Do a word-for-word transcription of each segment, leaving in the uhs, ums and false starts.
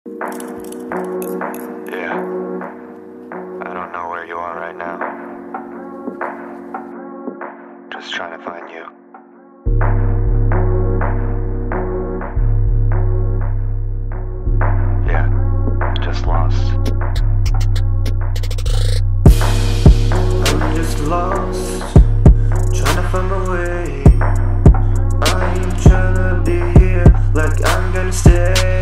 Yeah, I don't know where you are right now. Just trying to find you. Yeah, just lost. I'm just lost, trying to find my way. I ain't tryna be here like I'm gonna stay.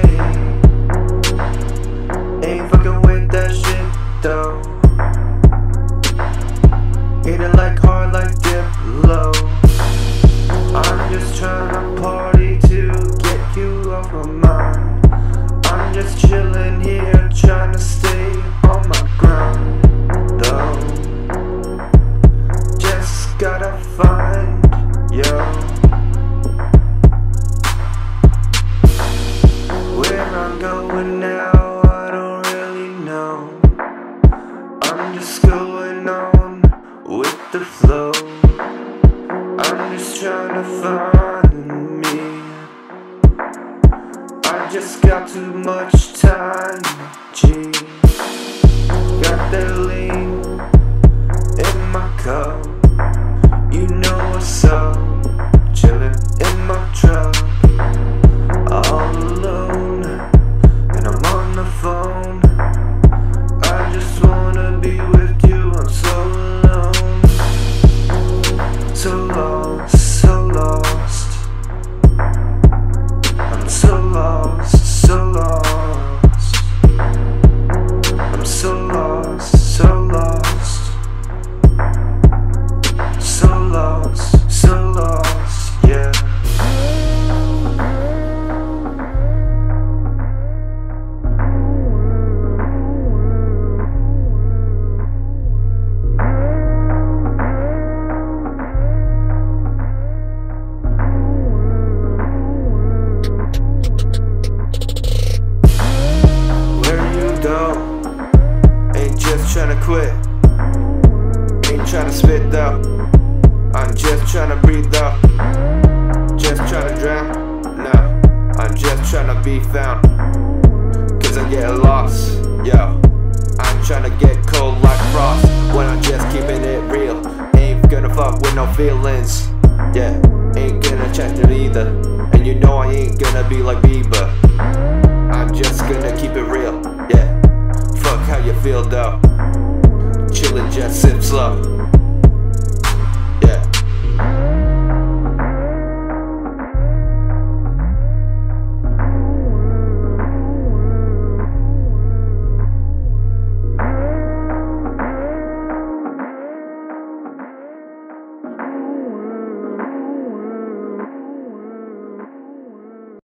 Ain't fucking with that shit though. Hit it like hard, like dip low. I'm just tryna party to get you off my mind. I'm just chilling here, trying to stay on my ground though. Just gotta find you. Where I'm going now, I don't really know. I'm just going on with the flow. I'm just trying to find me. I just got too much time, G. Got that lean in my cup. You know what's up, chillin' in my truck, all alone, and I'm on the phone. I just wanna be with you, I'm so alone, so lost, so lost. I'm so lost, so lost. I'm so lost, so lost. So lost, so lost, yeah. Where you go? Ain't just tryna quit. Ain't tryna spit though. I'm just tryna breathe though. Just tryna drown. No, I'm just tryna be found. Cause I'm getting lost. Yo, I'm tryna get cold like frost when I'm just keeping it real. Ain't gonna fuck with no feelings. Yeah, ain't gonna check it either. And you know I ain't gonna be like Bieber. I'm just gonna keep it real. Yeah, fuck how you feel though. Chillin', just sip slow.